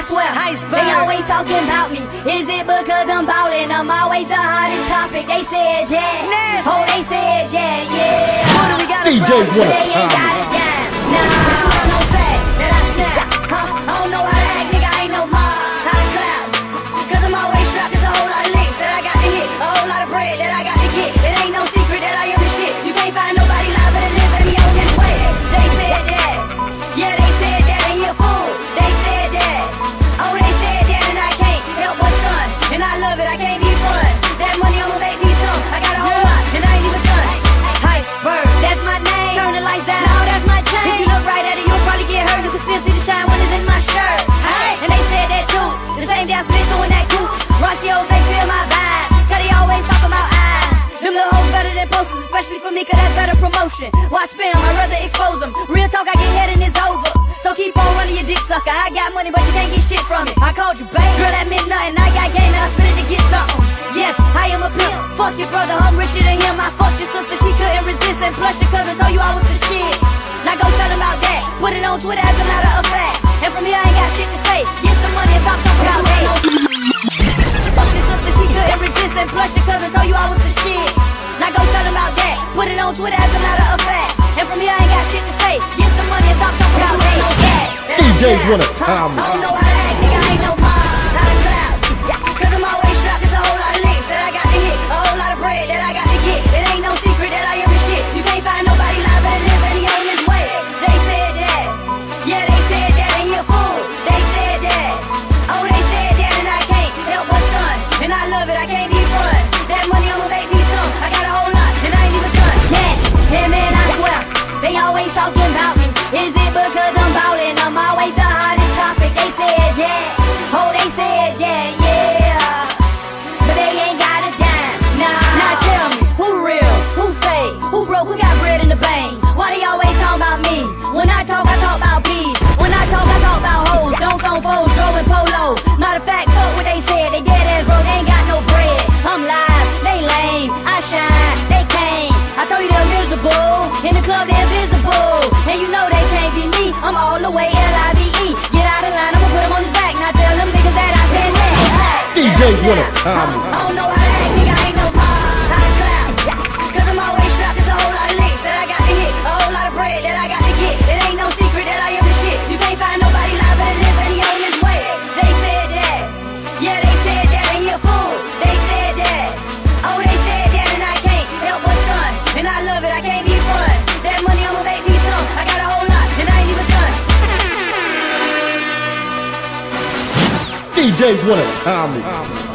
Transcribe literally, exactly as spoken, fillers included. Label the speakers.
Speaker 1: swear, they always talking about me. Is it because I'm ballin'? I'm always the hottest topic. They said that. Oh, they said that, yeah. What do we got
Speaker 2: D J
Speaker 1: but
Speaker 2: One
Speaker 1: they ain't got it down. Nah, it's not no fact that I snap. Huh? I don't know how to act, nigga. I ain't no mob. How to clap? Cause I'm always strapped. There's a whole lot of licks that I got to hit. A whole lot of bread that I got to get. It ain't no secret that I am the shit. You can't find nobody live than this. And me on this way. They said that. Yeah, they said that. And you're a fool. They said that. Oh, they said that. And I can't help but stun. And I love it. I can't even front. That money I'ma make me some. I got a whole lot. And I ain't even done. Iceberg, that's my name. Turn the lights down. No, that's my chain. If you look right at it, you'll probably get hurt. You can still see the shine when it's in my shirt. Hey, and they said that too. The same damn Smith doing that coupe. Rossios, they feel my vibe. Cause they always talk about I. Them little hoes better than posters, especially for me, cause that's better promotion. Why spam? I'd rather expose them. Real talk, I get head and it's over. So keep on running your dick sucker. I got money, but you can't get shit from it. I called you babe. Girl, that meant nothing. I got game and I spit it to get something. Yes, I am a pimp. Fuck your brother, I'm richer than him. I fucked your sister, she couldn't resist. And plus your cousin told you I was the shit. Now go tell him about that. Put it on Twitter as a matter of fact. And from here I ain't got shit to say. Get some money and stop talking about that. Fuck your sister, she couldn't resist. And plus your cousin told you I was the shit. Now go tell him about that. Put it on Twitter as a matter of fact. And from here I ain't got shit to say. Get some money and stop talking about that.
Speaker 2: D J One Time.
Speaker 1: I don't know how to act, nigga. I ain't no mob. How to clap? Cause I'm always strapped. There's a whole lot of licks that I got to hit. A whole lot of bread that I got to get. It ain't no secret that I am the shit. You can't find nobody live than this. And he on his way. They said that. Yeah, they said that. And you're a fool. They said that. Oh, they said that. And I can't help but stun. And I love it. I can't even front. That money I'ma make me some. I got a whole lot. And I ain't even done. Yeah, yeah, man, I swear. They always talking about me. Is it because I'm ballin'? I'm always the hottest topic. They said that. Oh, they said that, yeah. But they ain't got it down. Nah. Now tell me, who real? Who fake? Who broke? Who got bread in the bank? Why they always talk about me? When I talk, I talk about bees. When I talk, I talk about hoes. Don't phone foes, throwing polo. Matter of fact, fuck what they said. They dead ass broke, they ain't got no bread. I'm live, they lame. I shine, they came. I told you they're miserable. In the club, they're invisible. And you know they can't be me. I'm all the way L I V E. Get out of line, I'ma put him on his back. Now tell them niggas that I said that.
Speaker 2: D J One Time.
Speaker 1: I don't know how to act, nigga. I ain't no mob. How to clap? Cause I'm always strapped. There's a whole lot of licks that I got to hit. A whole lot of bread that I got to get. It ain't no secret that I am the shit. You can't find nobody live than this. And he on his way. They said that. Yeah, they said that. And you're a fool. They said that. Oh, they said that. And I can't help but stun. And I love it. I can't even front. That money I'ma make me some. I got a whole lot. And I ain't even done.
Speaker 2: D J One Time.